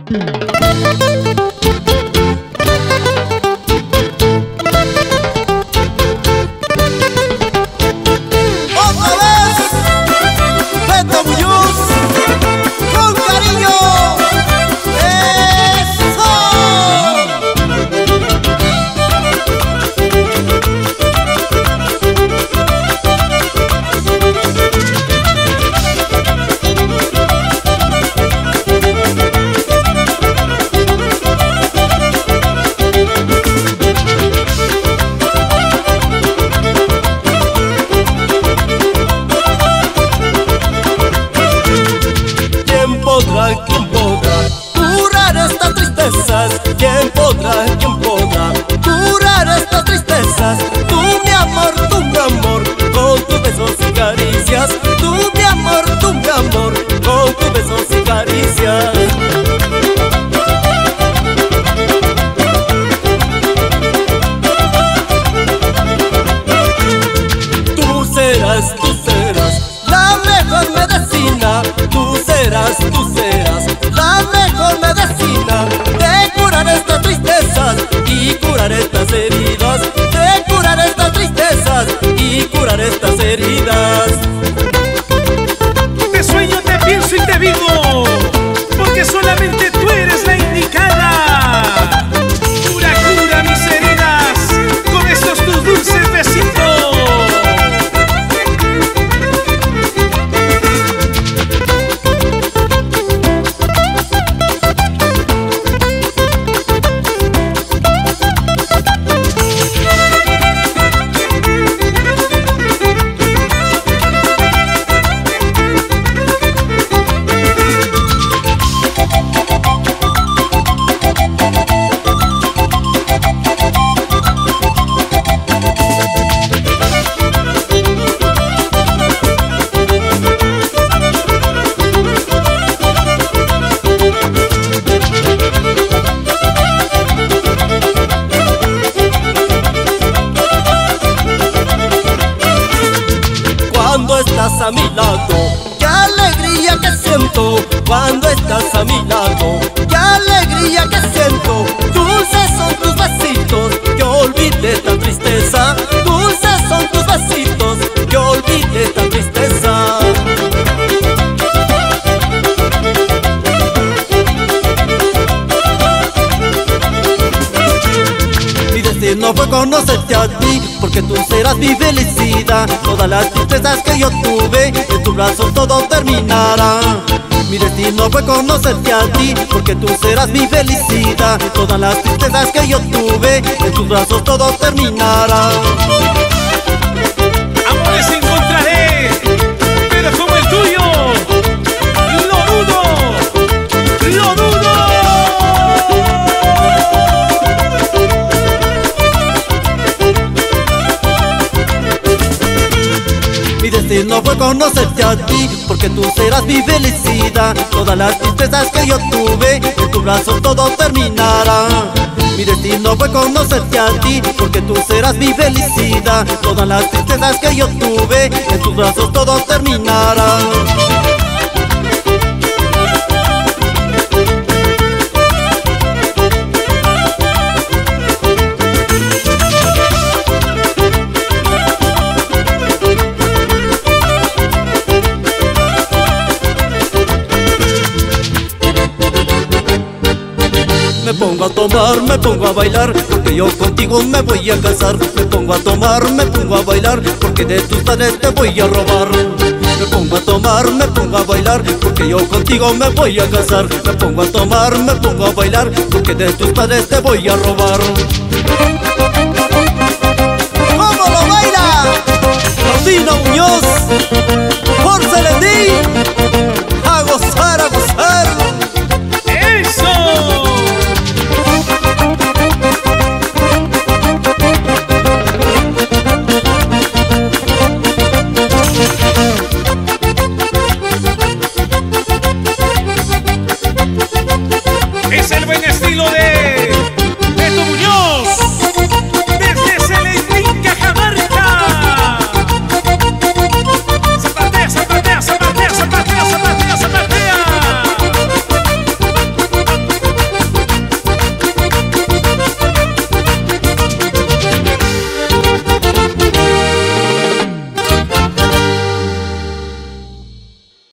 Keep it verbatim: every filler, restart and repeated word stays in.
¿Quién podrá curar estas tristezas? ¿Quién podrá, quién podrá curar estas tristezas? Tú mi amor, tú mi amor, con tus besos y caricias. Tú mi amor, tú mi amor, con tus besos y caricias. Tú serás, tú serás la mejor medicina. Tú serás, tú serás la mejor medicina de curar estas tristezas y curar estas heridas, de curar estas tristezas y curar estas heridas. Te sueño, te pienso y te vivo, porque solamente tú eres la indicada. Cura, cura mis heridas con estos tus dulces besitos. Cuando estás a mi lado, qué alegría que siento. Cuando estás a mi lado, qué alegría que siento. Dulces son tus besitos, que olvide esta tristeza. Dulces son tus besitos, que olvide esta tristeza. Mi destino fue conocerte a ti, porque tú serás mi felicidad. Todas las tristezas que yo tuve, en tus brazos todo terminará. Mi destino fue conocerte a ti, porque tú serás mi felicidad. Todas las tristezas que yo tuve, en tus brazos todo terminará. Amores encontraré, pero como el tuyo, lo dudo, lo dudo. Mi destino fue conocerte a ti, porque tú serás mi felicidad. Todas las tristezas que yo tuve, en tus brazos todo terminará. Mi destino fue conocerte a ti, porque tú serás mi felicidad. Todas las tristezas que yo tuve, en tus brazos todo terminará. Me pongo a tomar, me pongo a bailar, porque yo contigo me voy a casar. Me pongo a tomar, me pongo a bailar, porque de tus padres te voy a robar. Me pongo a tomar, me pongo a bailar, porque yo contigo me voy a casar. Me pongo a tomar, me pongo a bailar, porque de tus padres te voy a robar. ¿Cómo lo baila? Rosina Muñoz, por Selendí, a gozar, a gozar. Es el buen estilo de